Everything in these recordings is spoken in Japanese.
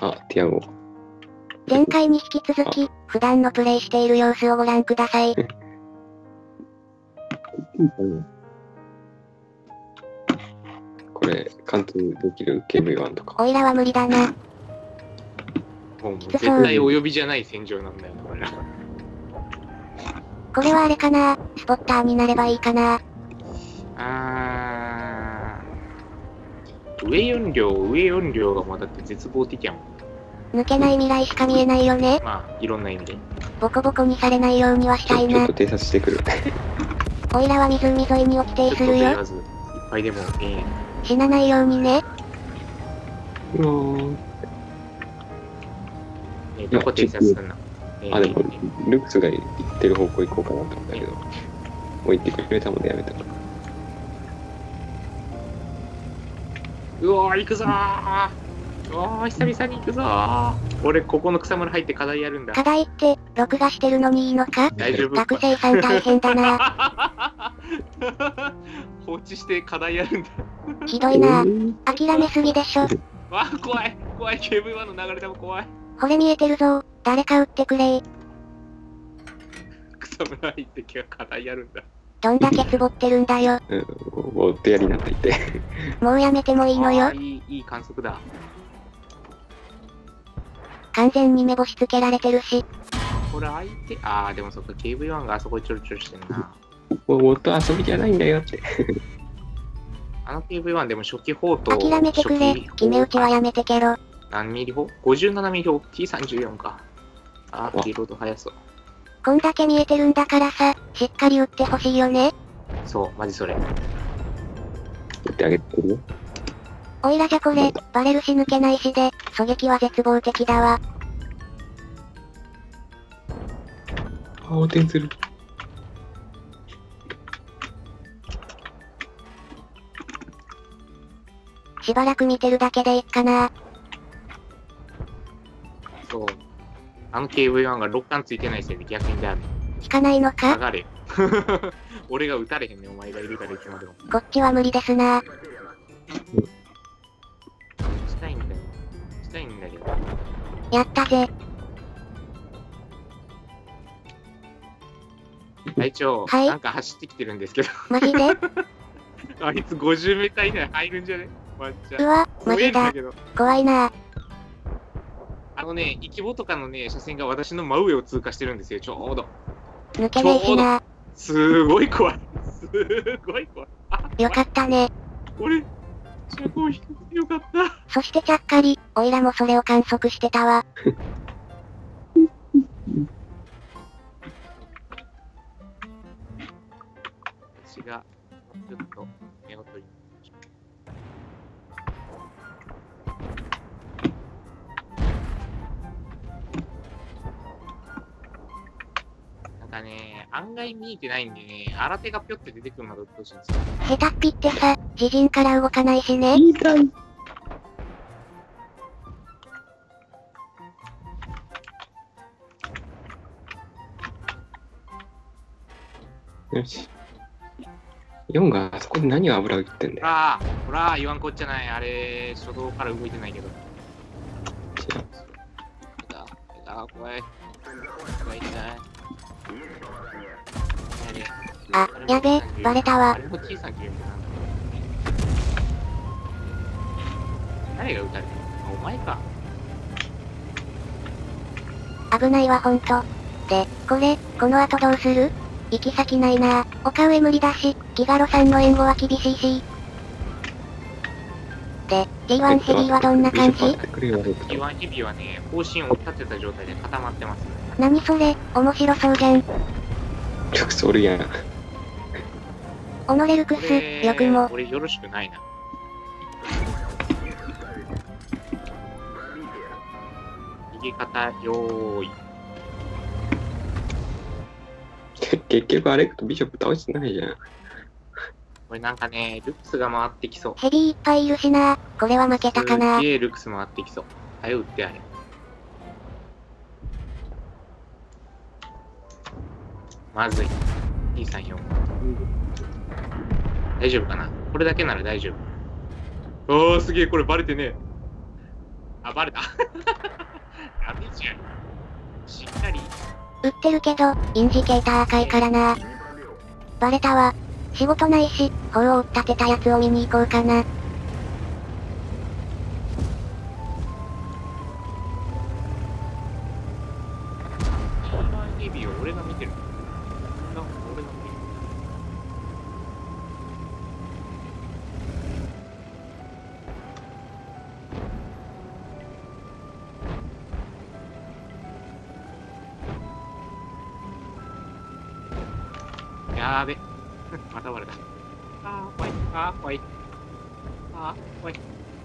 あ、ティアゴ。 前回に引き続き、普段のプレイしている様子をご覧ください。 これ、貫通できる KV1 とか。 おいらは無理だな。 もう絶対お呼びじゃない戦場なんだよな、これ。 これはあれかな、スポッターになればいいかな。 上4両がもうだって絶望的やもん。 抜けない未来しか見えないよね。 まあ、いろんな意味で。 ボコボコにされないようにはしたいなちょっと。偵察してくる。 おいらは湖沿いに置き定するよ。 いっぱいでも死なないようにね。 どこ偵察すんな。 あ、でも、ルクスが行ってる方向行こうかなと思ったけど、もう行ってくれたのでやめた。 うわー、行くぞー。うわー、久々に行くぞー。俺、ここの草むら入って課題やるんだ。 課題って、録画してるのにいいのか？ 大丈夫？ 学生さん大変だな。 放置して課題やるんだ。 ひどいな。諦めすぎでしょ。 わー、怖い。怖い。KV1 の流れでも怖い。 これ見えてるぞ。誰か撃ってくれ。 草むら入って課題やるんだ。 どんだけつぼってるんだよ。 もう手やりになっていて。 もうやめてもいいのよ。 いい観測だ。 完全に目星つけられてるし。 これ相手、でもそっか、KV1 があそこにちょろちょろしてんな。 もう音遊びじゃないんだよって。 あの KV1 でも初期砲と諦めてくれ。決め打ちはやめてけろ。 何ミリ砲 ?57 ミリ砲 T34 か。リロード速そう。 こんだけ見えてるんだからさ、しっかり撃ってほしいよね。 そう、マジそれ。 撃ってあげてるよ。 おいらじゃこれ、バレるし抜けないしで、狙撃は絶望的だわ。 横転する。 しばらく見てるだけでいいかな。 そう。あの KV1 が6巻ついてないせいで逆にだめ。 引かないのか？ 下がれ。俺が撃たれへんねん、お前がいるからいつまでも。 こっちは無理ですな。 したいんだよ。したいんだけど。 やったぜ。 隊長、 はいなんか走ってきてるんですけど。 マジで？ あいつ50メーター以内入るんじゃね？ワンチャン。 うわ、マジだ。怖いな。 イケボとかのね、車線が私の真上を通過してるんですよ、ちょうど。 抜けねえしな。 すごい怖い。すごい怖い。 よかったね。 俺、車高低くてよかった。 そしてちゃっかり、おいらもそれを観測してたわ。 私が、ちょっと、目を取り。案外見えてないんでね、新手がぴょって出てくるのがうっとうしいんですよ。 下手っぴってさ、自陣から動かないしね。 よし。4があそこで何を油を言ってんだよ。 ほら、言わんこっちゃない。あれ、初動から動いてないけど。怖い。 やべえ、バレたわ。 あれも小さなゲームなんだ。誰が撃たれたの？お前か。 危ないわほんと。で、この後どうする？行き先ないな。丘上無理だし、ギガロさんの援護は厳しいし。で、G1 ヘビーはどんな感じ？ G1 ヘビーはね、方針を立てた状態で固まってます。 何それ、面白そうじゃん。 ルクスおるやん。 オノレルクス、よくも。 俺よろしくないな。逃げ方、よーい。 結局アレクとビショップ倒してないじゃん。 これなんかね、ルクスが回ってきそう。 ヘビーいっぱいいるしな。これは負けたかな。 すげえルクス回ってきそう。早打ってあれ。まずい。T34。大丈夫かな？これだけなら大丈夫。すげえ、これバレてねえ。 あ、バレた。ダメじゃん。しっかり。 売ってるけど、インジケーター赤いからな。バレたわ。仕事ないし、砲を立てたやつを見に行こうかな。 ヘビーを俺が見てる。なんか俺が見てる。やーべ。また割れた。あー、怖い。あー、怖い。あー、怖い。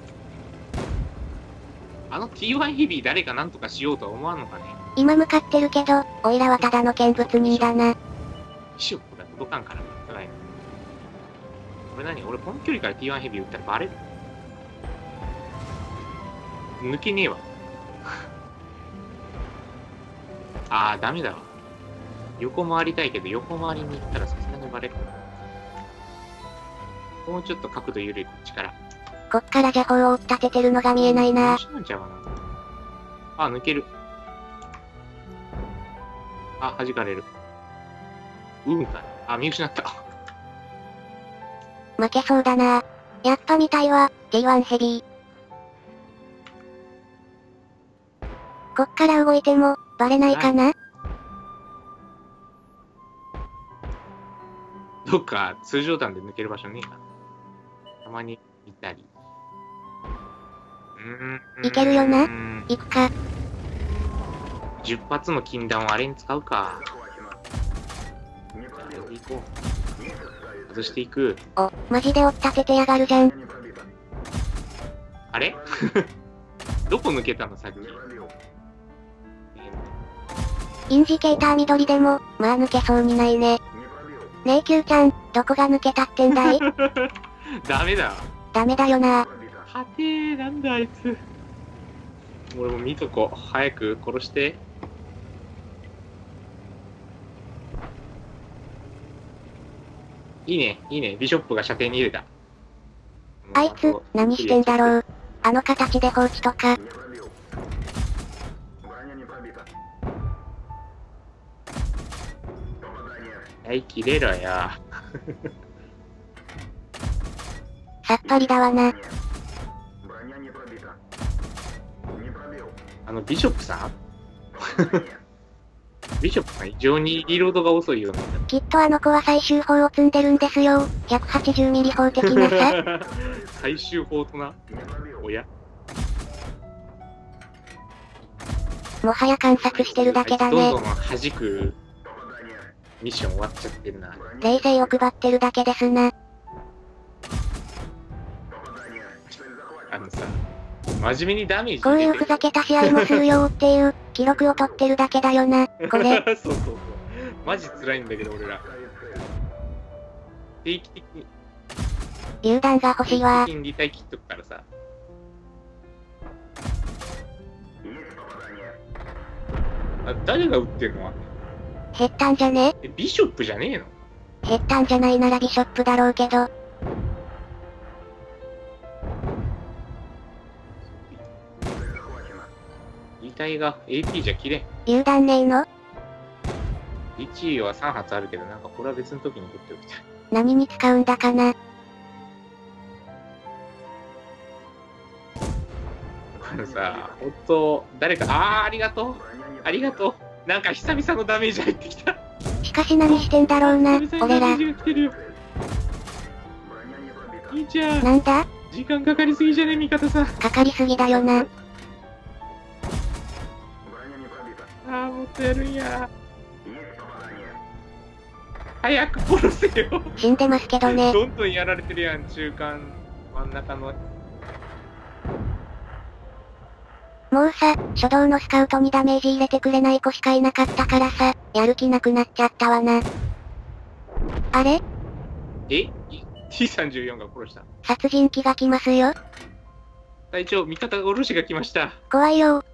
あの T1 ヘビー誰かなんとかしようとは思わんのかね。 今向かってるけど、オイラはただの見物人だな。 ビショップが届かんからな。はい。これ何？俺この距離から T1 ヘビー撃ったらバレる？抜けねえわ。あー、ダメだわ。横回りたいけど、横回りに行ったらさすがにバレる。もうちょっと角度緩いこっちから。 こっからじゃ砲を立ててるのが見えないな。 なんちゃうかな。あ、抜ける。あ、弾かれる。うんか。あ、見失った。 負けそうだな。やっぱ見たいわ、T1 ヘビー。こっから動いても、バレないかな？ どっか通常弾で抜ける場所ねえか。たまにいたり。 いけるよな？行くか。 10発の禁弾をあれに使うか。行こう。外していく。 お、マジで追っ立ててやがるじゃん。 あれどこ抜けたのさっき。 インジケーター緑でも、まあ抜けそうにないね。ねえ Q ちゃん、どこが抜けたってんだい？ ダメだ。 ダメだよな。 はてー、なんだあいつ。俺も見とこ。早く殺して。いいね、いいね。ビショップが射程に入れた。 あいつ、何してんだろう。あの形で放置とか。 はい、切れろよ。 さっぱりだわな。 ビショップさんビショップさん異常にリロードが遅いよね。 きっとあの子は最終砲を積んでるんですよ。180ミリ砲的なさ。 最終砲とな。おやもはや観察してるだけだね。 どんどん弾くミッション終わっちゃってるな。 冷静を配ってるだけですな。 さ、真面目にダメージこういうふざけた試合もするよっていう、記録を取ってるだけだよな、これ。 そうそうそう。マジ辛いんだけど、俺ら。定期的に。 榴弾が欲しいわ。 定期的にリタイ切っとくからさ。あ、誰が撃ってんの？ 減ったんじゃね？ ビショップじゃねえの？ 減ったんじゃないならビショップだろうけど。 遺体が AP じゃ切れん。 榴弾ねえの 1位は3発あるけど、なんかこれは別の時に取っておきたい。 何に使うんだかな。 これさ、ほんと、誰か、ありがとう。ありがとう。なんか久々のダメージ入ってきた。 しかし何してんだろうな、俺ら。 いいじゃん。 なんだ？ 時間かかりすぎじゃね、味方さん。 かかりすぎだよな。 ああ、もっとやるんや。早く殺せよ。 死んでますけどね。 どんどんやられてるやん、中間、真ん中の。 もうさ、初動のスカウトにダメージ入れてくれない子しかいなかったからさ、やる気なくなっちゃったわな。あれ？ え？ T34 が殺した。 殺人鬼が来ますよ。 隊長、味方おろしが来ました。 怖いよ。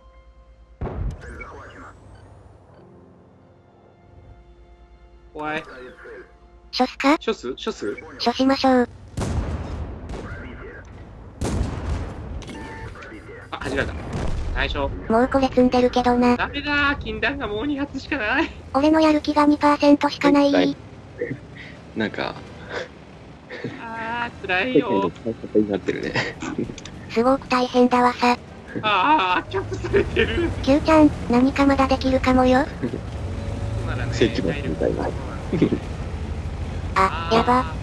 怖い。 処すか？ 処す処しましょう。 あ、弾かれた。 最初。 もうこれ積んでるけどな。 ダメだー、禁断がもう2発しかない。 俺のやる気が 2% しかない。 なんか、 あー、辛いよ。 形になってるね。 すごく大変だわさ。 あー、キャップされてる。 Q ちゃん、何かまだできるかもよ。 ならね、 聖地のみたいな。 あ、やば。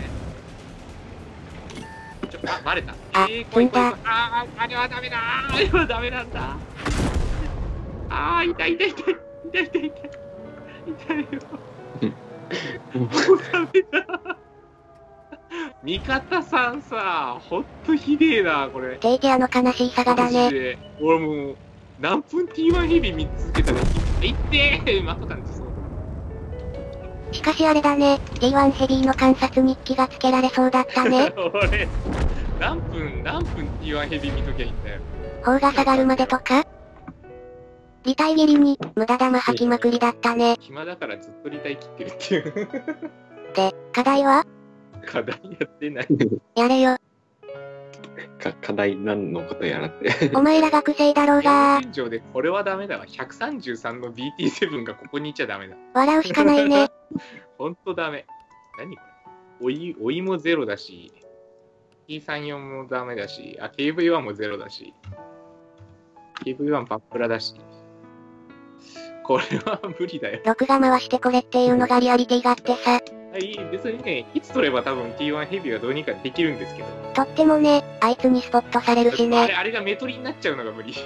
あ、バレた。 積んだ。 あれはダメだ。あれはダメなんだ。痛い痛い痛い。痛い痛い痛い。痛いよ。もうダメだ。味方さんさ、ほんとひでえな、これ。 デイジあの悲しいさがだね。 俺もう、何分 T1 ヘビー3つつけたら、いってーまさかんです。 しかしあれだね、T1 ヘビーの観察日記がつけられそうだったね。 俺、何分 T1 ヘビー見ときゃいいんだよ。 砲が下がるまでとかリタイ切りに、無駄玉吐きまくりだったね。 暇だからずっとリタイ切ってるっていう。 で、課題は課題やってない。 やれよ。 課題何のことやらって。 お前ら学生だろうが現状でこれはダメだわ。133の BT7 がここにいちゃダメだ。 笑うしかないね。 ほんとダメ。何これおいもゼロだし、T34 もダメだし、KV1 もゼロだし、KV1 パップラだし。これは無理だよ。 録画回してこれっていうのがリアリティがあってさ。 別にね、いつ取れば多分 T1 ヘビーはどうにかできるんですけど。 とってもね、あいつにスポットされるしね。 あれがメトリになっちゃうのが無理。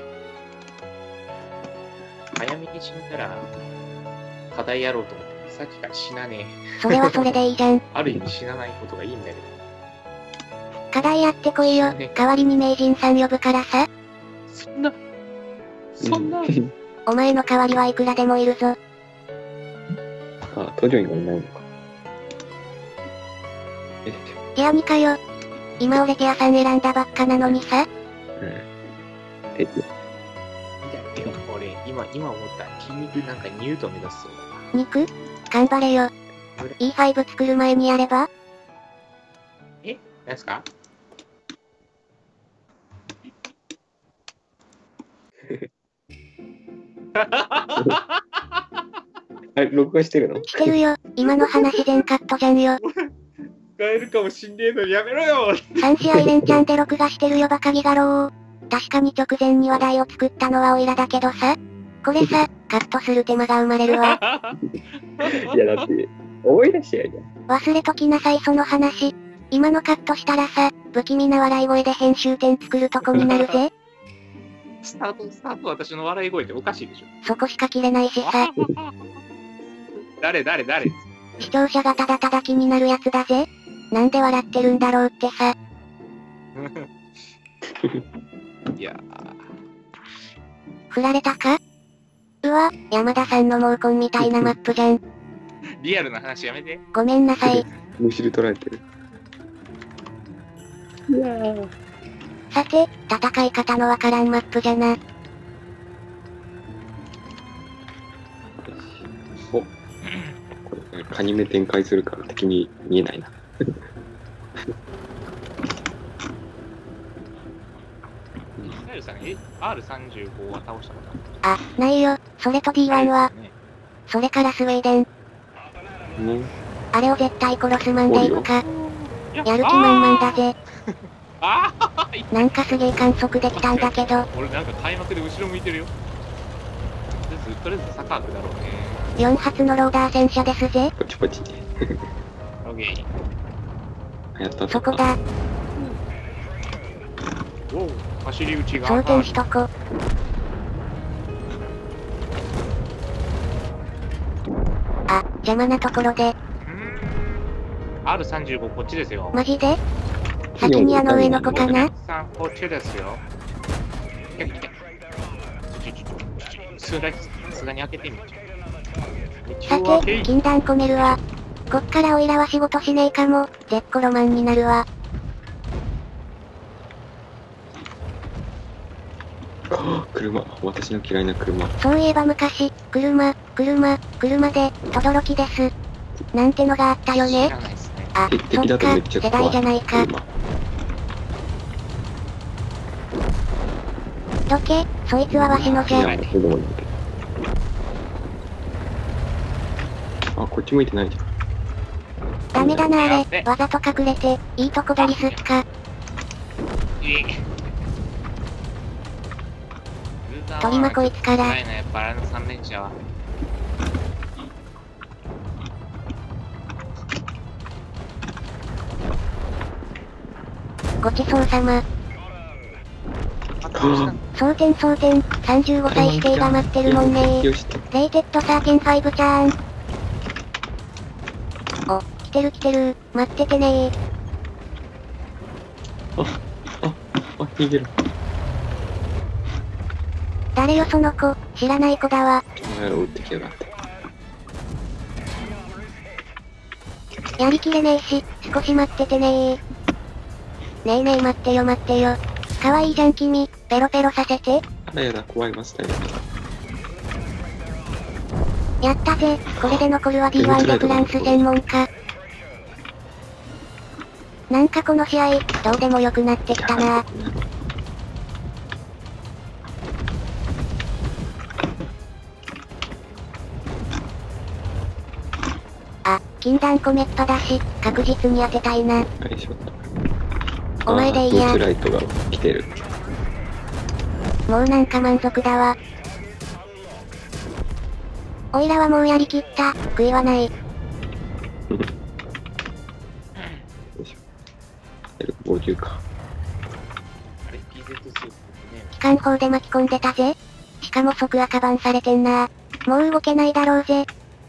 早めに死んだら、課題やろうと思って、さっきから死なねえ。 それはそれでいいじゃん。 ある意味死なないことがいいんだけど。 課題やってこいよ。代わりに名人さん呼ぶからさ。 そんな。 お前の代わりはいくらでもいるぞ。 途上にはいないのか。 ティアニかよ。今俺ティアさん選んだばっかなのにさ。 俺、今思った。筋肉なんかニュートン目指すそうだな。 肉頑張れよ。E5 作る前にやれば何すかあれ、録画してるの？ してるよ。今の話全カットじゃんよ。 使えるかもしんねえのにやめろよ。 3試合連チャンで録画してるよバカギガロー。確かに直前に話題を作ったのはオイラだけどさ。これさ、カットする手間が生まれるわ。 いやだって、思い出しちゃえじゃん。 忘れときなさいその話。今のカットしたらさ、不気味な笑い声で編集点作るとこになるぜ。 スタート私の笑い声っておかしいでしょ。 そこしか切れないしさ。 誰視聴者がただただ気になるやつだぜ。なんで笑ってるんだろうってさ。 いや振られたか？うわ、山田さんの毛根みたいなマップじゃん。 リアルな話やめて。 ごめんなさい。 むしり取られてる。 さて、戦い方のわからんマップじゃな。 お、これ、カニ目展開するから敵に見えないな。 R35 は倒したことある？ ないよ。それと D1 は。それからスウェーデン。あれを絶対殺すマンでいくか。やる気満々だぜ。なんかすげえ観測できたんだけど。 俺なんか開幕で後ろ向いてるよ。とりあえずサッカー部だろうね。 4発のローダー戦車ですぜ。 ポチポチ。 オッケー。 やったそこだ。 走り打ちが。 装填しとこ。邪魔なところで。 R35 こっちですよ。 マジで？先にあの上の子かな？ こっちですよ。さすがに開けてみて。 さて、禁断込めるわ。こっからオイラは仕事しねえかも。絶好ロマンになるわ。 車、私の嫌いな車。 そういえば昔、車で、轟です。なんてのがあったよね。そっか、世代じゃないか。 どけ、そいつはわしのじゃ。 あ、こっち向いてないじゃん。 ダメだなあれ、わざと隠れて、いいとこ取りすっか。取りまこいつから。 やっぱあの3連射は。 ごちそうさま。蒼天35歳指定が待ってるもんねー。レイテッドサーケン5ちゃーん。お、来てる来てる、待っててねー。 逃げる。 誰よその子、知らない子だわ。 お前ら撃ってきやがって。 やりきれねえし、少し待っててねー。ねえねえ待ってよ待ってよ。かわいいじゃん君、ペロペロさせて。 あらやだ、怖いマスターやったぜ、これで残るは D1 でフランス専門家。なんかこの試合、どうでもよくなってきたな。あ、禁断コメッパだし、確実に当てたいな。お前でいいや。 ブーツライトが来てる。 もうなんか満足だわ。おいらはもうやりきった、悔いはない。 50か。 あれ PZ スープね。 機関砲で巻き込んでたぜ。しかも即赤バンされてんな。もう動けないだろうぜ。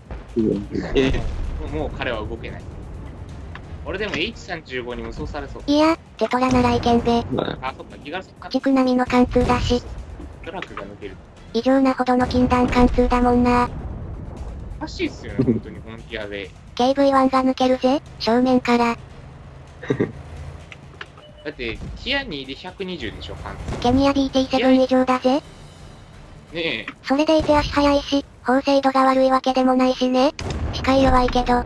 もう彼は動けない。俺でも H35 に無双されそう。 いや、テトラならいけんべ。 あ、そっか、気がする。 地区並みの貫通だし。 トラックが抜ける。 異常なほどの禁断貫通だもんな。 おかしいっすよね、本当に本気やで。 KV1 が抜けるぜ、正面から。 だって、ティア2で120でしょ、 ケニア BT7 以上だぜ。 ねえ。 それでいて足速いし、砲精度が悪いわけでもないしね。視界弱いけど。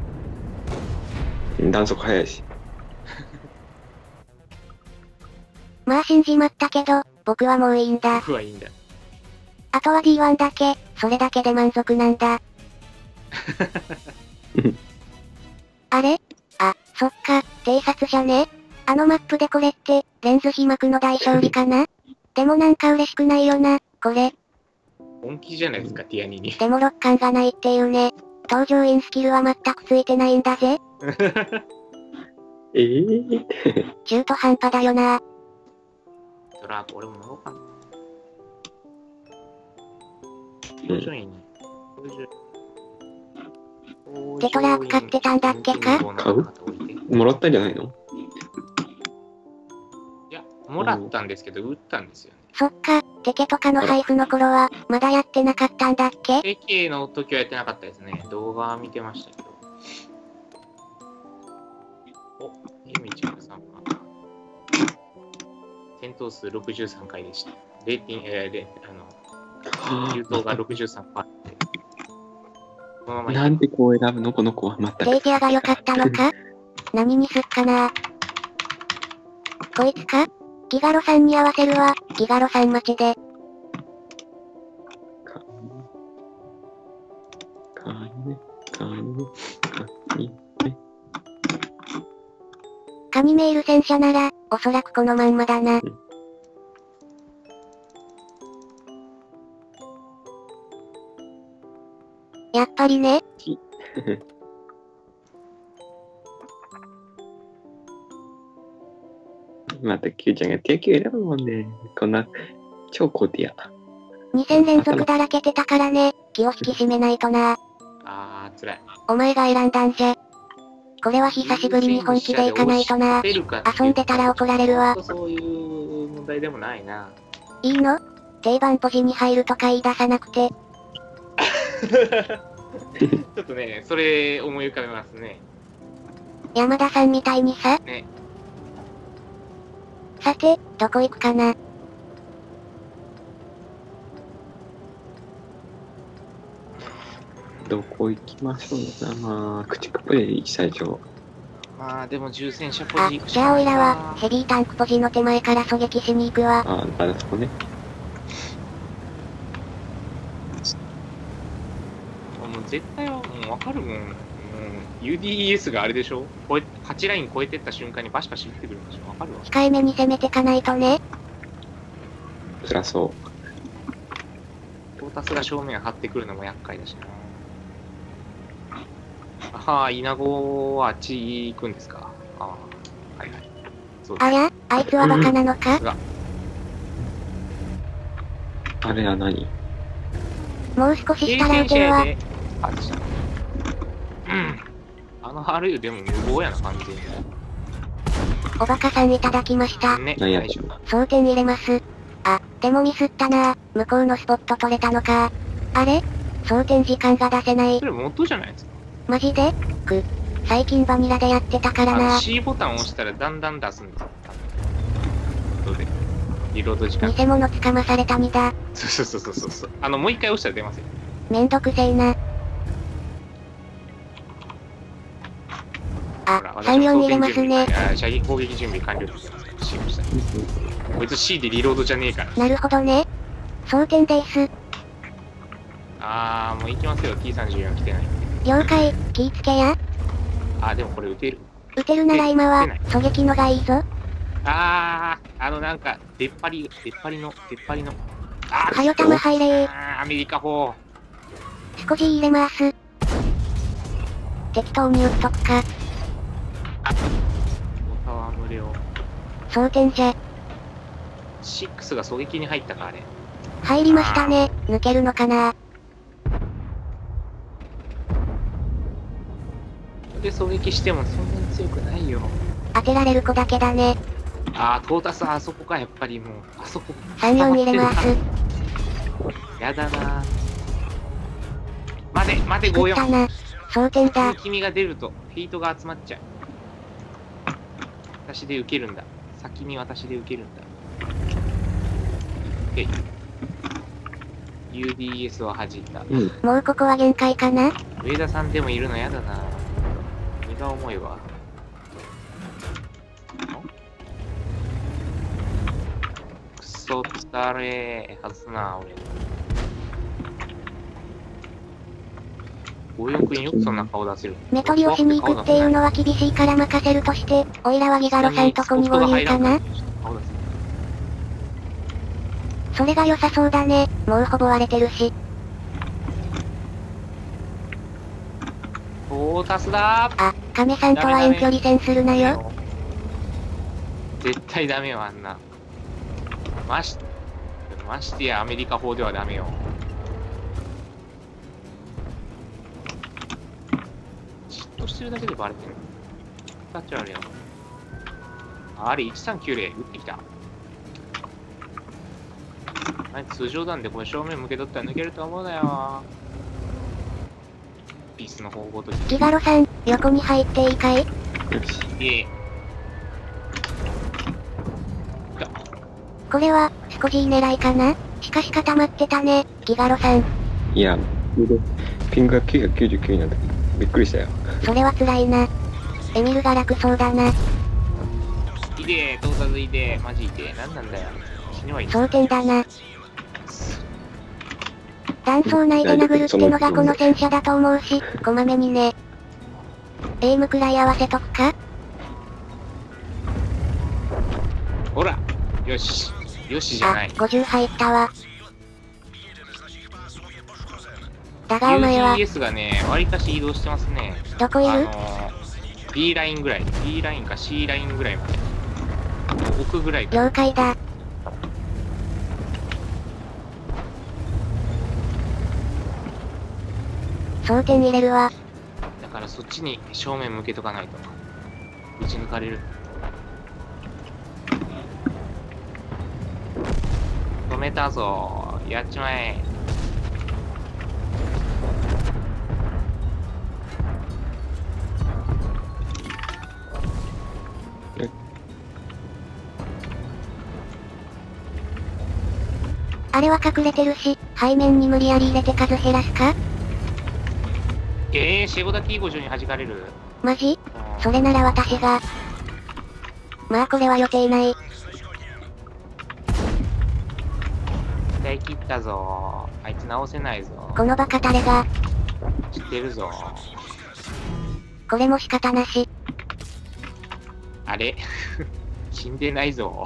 弾速速いし。 まあ死んじまったけど、僕はもういいんだ。 僕はいいんだ。 あとは D1 だけ、それだけで満足なんだ。あれ？あ、そっか、偵察じゃね？あのマップでこれって、レンズ被膜の大勝利かな？でもなんか嬉しくないよな、これ。 本気じゃないですか、ティア2に。 でもロッカンがないっていうね。搭乗員スキルは全くついてないんだぜ。中途半端だよな。 トラック、俺も乗ろうかな。 テトラーク買ってたんだっけか？ 買う？もらったんじゃないの？ いや、もらったんですけど、売ったんですよね。 そっか、テケとかの配布の頃は、まだやってなかったんだっけ？ テケの時はやってなかったですね。動画は見てましたけど。お、ゆみちゃんさんは。戦闘数63回でした。レーティング、流動が63%あって。 なんでこう選ぶのこの子はまた。 レイティアが良かったのか？何にすっかな？こいつか？ギガロさんに合わせるわ、ギガロさん待ちで。カニメール戦車なら、おそらくこのまんまだな。やっぱりね。 また Q ちゃんがティア9選ぶもんね。こんな、超高ティア。 2戦連続だらけてたからね、気を引き締めないとな。 あー、辛い。 お前が選んだんじゃ。これは久しぶりに本気でいかないとな。遊んでたら怒られるわ。 そういう問題でもないな。 いいの？定番ポジに入るとか言い出さなくて。 ちょっとね、それ思い浮かべますね。 山田さんみたいにさ。 ね。 さて、どこ行くかな。 どこ行きましょうかな。駆逐プレイ最初。 まあでも重戦車ポジ行くしじゃあおいらは、ヘビータンクポジの手前から狙撃しに行くわ。 あそこね。 絶対もうわかるもん。UDES があれでしょ、8ライン超えてった瞬間にバシバシ打ってくるんでしょ。わかるわ。 控えめに攻めてかないとね。 そりゃそう。 トータスが正面張ってくるのも厄介だしな。はあ、稲子はあっち行くんですか。ああ、はいはい。そうです。 ありゃ、あいつはバカなのか。 あれは何？ もう少ししたら撃てるわ。 あ、でした。あるよ、でも無謀やな、完全に。 おバカさんいただきました。 ね、 何や大丈夫。 装填入れます。あ、でもミスったな。向こうのスポット取れたのか。あれ？装填時間が出せないそ。れ元じゃないですか。 マジで？最近バニラでやってたからな。 C ボタンを押したらだんだん出すんですよ。どうでリロード時間。 偽物捕まされた身だ。 そう。もう一回押したら出ますよ。 めんどくせえな。あ、3、4入れますね。 射撃攻撃準備完了って言ってますから、C 押したら。こいつ C でリロードじゃねえから。 なるほどね。装填です。 もう行きますよ。T34 来てないんで。 了解、気ぃつけや。 でもこれ撃てる。 撃てるなら今は、狙撃のがいいぞ。 なんか、出っ張りの。 はよ弾入れアメリカ砲。 少し入れます。適当に撃っとくか。 おたわむれを。 装填じゃ。 6が狙撃に入ったか、あれ。 入りましたね。抜けるのかな。 で狙撃してもそんなに強くないよ。 当てられる子だけだね。 トータスあそこか、やっぱりもう、あそこ。 3、4入れます。 やだな。待て、 作ったな。装填だ。 君が出ると、フィートが集まっちゃう。私で受けるんだ。先に私で受けるんだ。OK。UDS を弾いた。 もうここは限界かな。 上田さんでもいるのやだな。荷が重いわ。くそ疲れはずな、俺。強欲によくそんな顔出せる。 目取りをしに行くっていうのは厳しいから任せるとして、おいらはギガロさんとこに合流かな。それが良さそうだね。もうほぼ割れてるし。 トータスだー。 亀さんとは遠距離戦するなよ。 絶対ダメよ、あんな。ましてやアメリカ砲ではダメよ。嫉妬してるだけでバレてる。タッチあるよ。あれ、1390、撃ってきた。通常弾でこれ正面向けとったら抜けると思うなよ。ピースの方向とギガロさん、横に入っていいかい？これは、少し狙いかな？しかし固まってたね、ギガロさん。 いや、ピングが999になってびっくりしたよ。 それは辛いな。エミルが楽そうだな。 いでー、到達いでー、マジいでー、なんなんだよ。死にはいい。 装填だな。断層内で殴るってのがこの戦車だと思うし、こまめにね。エイムくらい合わせとくか？ ほら、よし。よしじゃない。 50入ったわ。だがお前は。 UGS がね、割かし移動してますね。 どこいる？ B ラインぐらい。B ラインか C ラインぐらいまで。奥ぐらいか。 了解だ。装填入れるわ。 だからそっちに正面向けとかないと。撃ち抜かれる。止めたぞ。やっちまえ。 あれは隠れてるし、背面に無理やり入れて数減らすか？ シェゴダ T50 に弾かれる。 マジ？それなら私が。まあこれは予定ない。 使い切ったぞ。あいつ直せないぞ。 このバカタレが。 知ってるぞ。 これも仕方なし。 あれ死んでないぞ。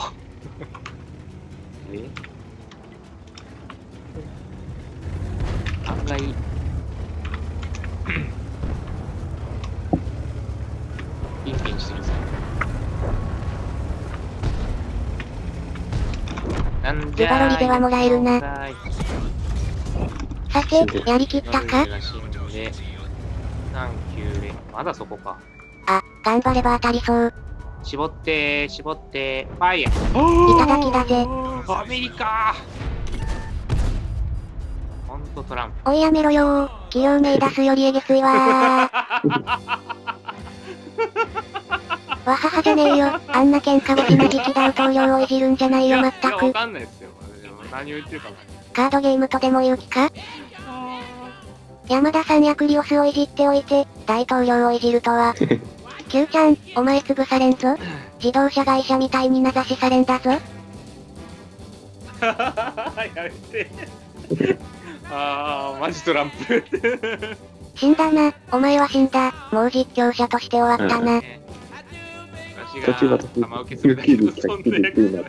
案外ピンピンしてるぞ。なんじゃズバロリではもらえるな。 ーい。 さて、やりきったか？ 死んで3、9で、まだそこか。 あ、頑張れば当たりそう。 絞って、絞って、ファイヤー。 いただきだぜ。 アメリカほんとトランプ。 おいやめろよー。器用めい出すよりえげついわー。わははじゃねえよ。あんな喧嘩腰な時期大統領をいじるんじゃないよ、まったく。 わかんないですよ。何を言ってるかわかんない。 カードゲームとでも言う気か？山田さんやクリオスをいじっておいて、大統領をいじるとは。Q ちゃん、お前潰されんぞ。自動車会社みたいに名指しされんだぞ。 やめて。マジトランプ。 死んだな。お前は死んだ。もう実況者として終わったな。 私が玉受けするだけの存在。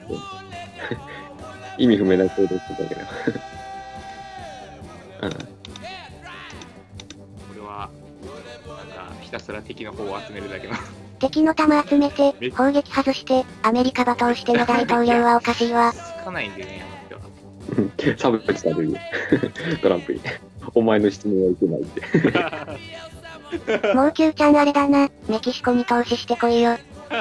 意味不明な行動してたけど。 これは、なんか、ひたすら敵の方を集めるだけの。 敵の弾集めて、砲撃外して、アメリカ罵倒しての大統領はおかしいわ。 つかないんでね、あの人は。 差別されるよ。トランプに。お前の質問はいけないって。 もう Q ちゃんあれだな。メキシコに投資してこいよ。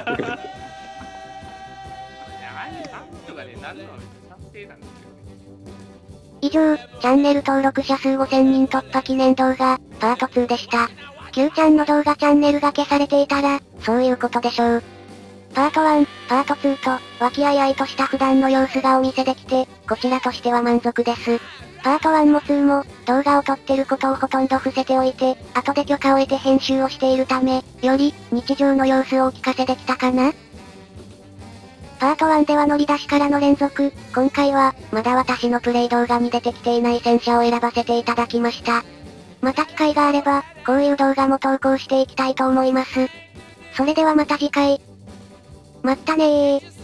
以上、チャンネル登録者数5000人突破記念動画、パート2でした。Q ちゃんの動画チャンネルが消されていたら、そういうことでしょう。パート1、パート2と、和気あいあいとした普段の様子がお見せできて、こちらとしては満足です。パート1も2も、動画を撮ってることをほとんど伏せておいて、後で許可を得て編集をしているため、より、日常の様子をお聞かせできたかな？パート1では乗り出しからの連続、今回は、まだ私のプレイ動画に出てきていない戦車を選ばせていただきました。また機会があれば、こういう動画も投稿していきたいと思います。それではまた次回。まったねー。